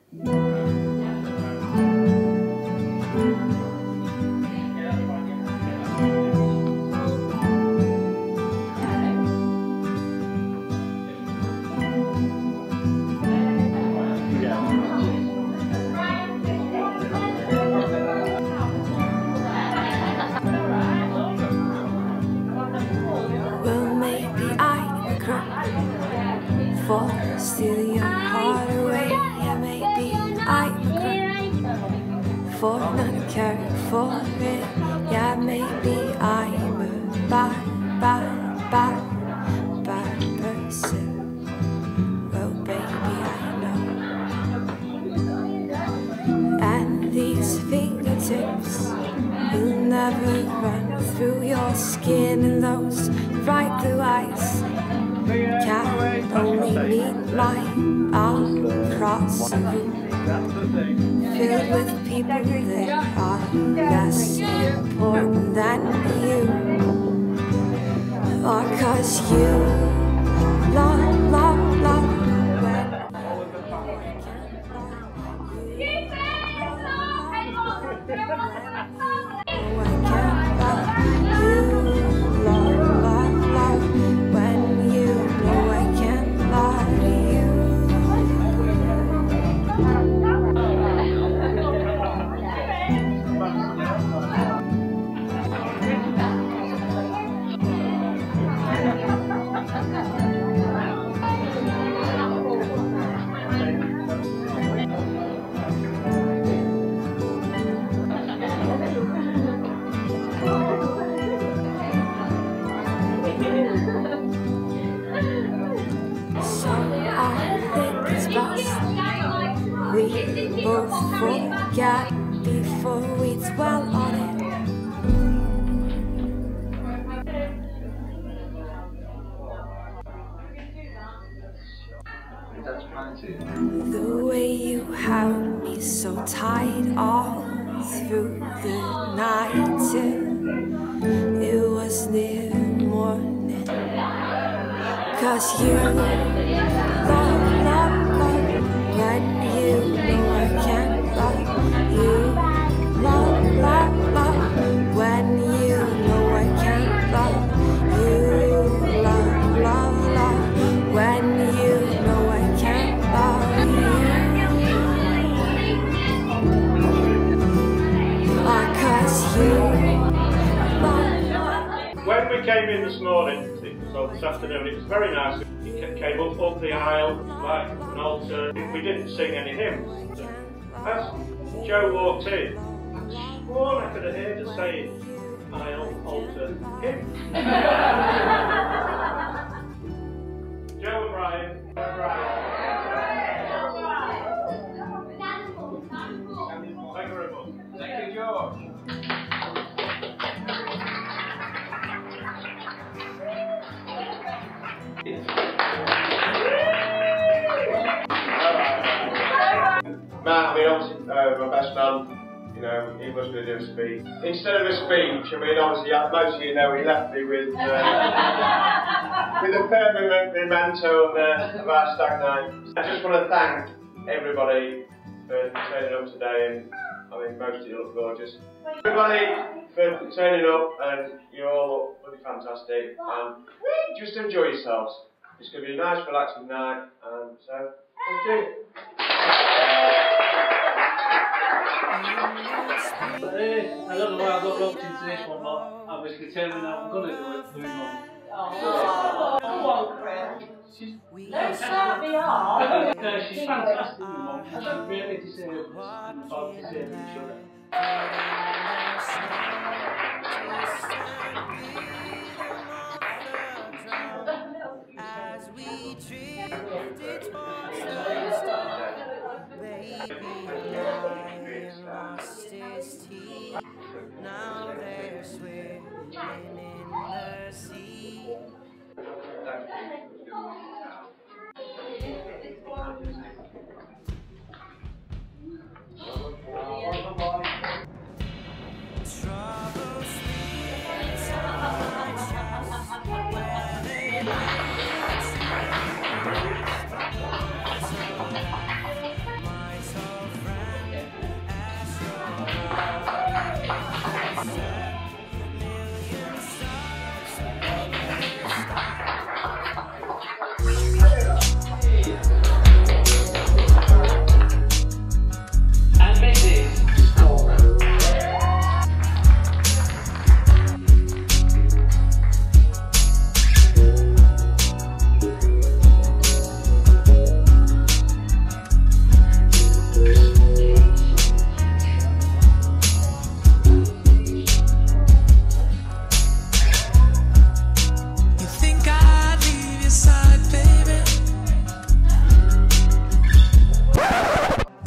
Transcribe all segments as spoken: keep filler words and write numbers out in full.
For stealing your heart away, yeah, maybe I'm a crook. For not caring for it, yeah, maybe I'm a bad, bad, bad, bad person. Well, baby, I know. And these fingertips will never run through your skin, and those bright blue eyes can only meet my arm across a room filled with people that are less important than you. Or cause you love, love, love we both forget before we dwell on it. The way you held me so tight all through the night till it was near morning. Cause you love, love, love when you know I can't love you. Love, love, love when you know I can't love you. Love, love, love when you know I can't love you. Oh, cause you love. When we came in this morning, so this afternoon, it was very nice. He came up, up the aisle, like an altar. We didn't sing any hymns. As Joe walked in, I swore I could have heard her saying, aisle, altar, hymn. Joe and Ryan. Ryan. Thank you very much. Thank you, George. Matt, I mean, obviously, uh, my best man, you know, he was going to do a speech. Instead of a speech, I mean, obviously, most of you know, he left me with, uh, with a permanent memento of, uh, of our stag night. I just want to thank everybody for turning up today, and I mean, most of you look gorgeous. Everybody for turning up, and you all look really fantastic, and just enjoy yourselves. It's going to be a nice, relaxing night, and so, thank you. I don't know why I got roped into this one, but I was determined that I'm going to do it. Moving on. Oh, come on, Chris. She's, Don't start me off. uh, she's fantastic, Mum. She really deserves and about deserves each other. As we drifted past the stars, baby, I lost his teeth. Now they're swimming in the sea. Trouble speaks.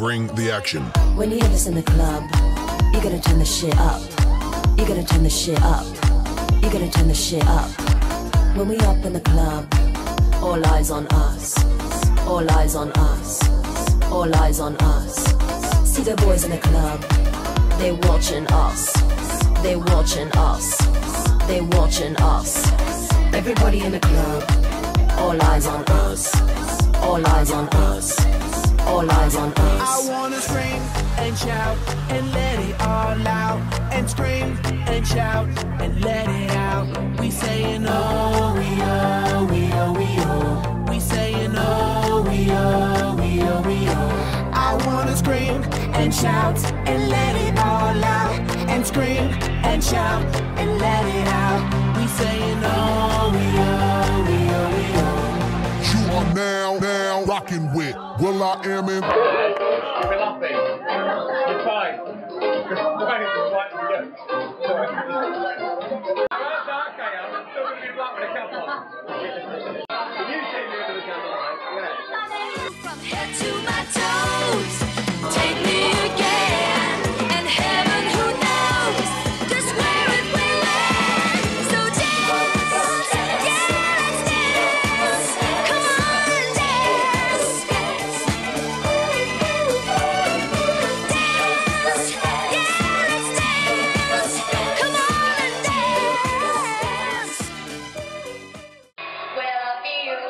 bring the action. When you hear this in the club, you gotta turn the shit up. You gotta turn the shit up. You gotta turn the shit up. When we up in the club, all eyes on us. All eyes on us. All eyes on us. See the boys in the club, they watching us. They watching us. They watching us. Everybody in the club, all eyes on us. All eyes on us. All eyes on us. I wanna scream and shout and let it all out. And scream and shout and let it out. We saying oh, we oh, we oh, we oh. We saying oh, we oh, we oh, we oh. I wanna scream and shout and let it all out. And scream and shout and let it out. We saying oh, we oh, we oh, we oh. You are now, now rocking with Will I Am in. You've been laughing. You're fine. You're fine. It's like to go. Sorry. How dark I am. I'm still going to be black with a cap on. Can you see me under the candlelight? Yeah. From head to my toes, take me again, and heaven who knows just where it will end. So dance, yeah, let's dance. Come on, dance, dance, yeah, let's dance. Come on and dance. Well, I feel.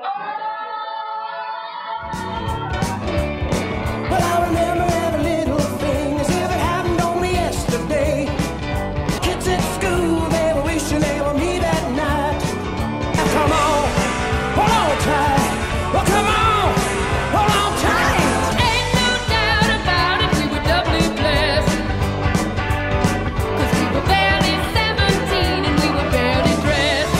Well, I remember every little thing as if it happened on me yesterday. Kids at school, they were wishing they were me that night. Now come on, hold on tight. Well, come on, hold on tight. Ain't no doubt about it, we were doubly blessed. 'Cause we were barely seventeen and we were barely dressed.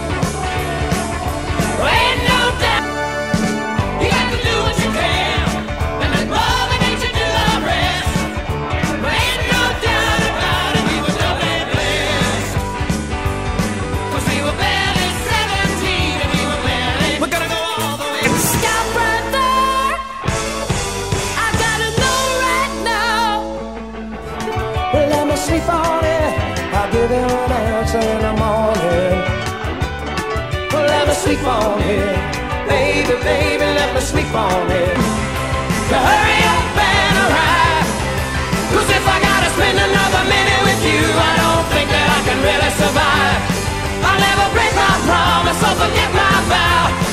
Ain't no doubt, you got to do what you can, and let Mother Nature do the rest. Ain't no doubt about it, we were doubly blessed. 'Cause we were barely seventeen and we were barely. We're gonna go all the way. Stop right there. I gotta know right now. Well, let me sleep on it. I'll give you an answer in the morning. Well, let me sleep on it. Baby, baby, let me sleep on it. So hurry up and arrive. 'Cause if I gotta spend another minute with you, I don't think that I can really survive. I'll never break my promise or forget my vow.